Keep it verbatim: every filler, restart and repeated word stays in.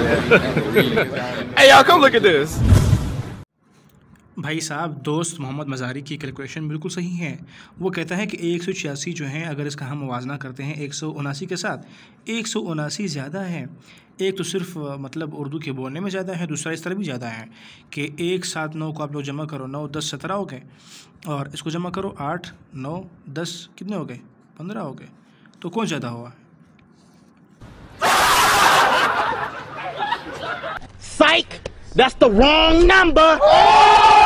Hey, y'all, come look at this. भाई साहब, दोस्त मोहम्मद मज़ारी की कैलकुलेशन बिल्कुल सही है। वो कहता है कि एक सौ छियासी जो है, अगर इसका हम मुवाजना करते हैं एक सौ उनासी के साथ, एक सौ उनासी ज़्यादा है। एक तो सिर्फ मतलब उर्दू के बोलने में ज़्यादा है, दूसरा इस तरह भी ज़्यादा है कि एक सात नौ को आप लोग जमा करो, नौ दस सत्रह हो गए, और इसको जमा करो आठ नौ दस कितने हो गए, पंद्रह हो गए। तो कौन ज़्यादा हुआ? Psych! That's the wrong number!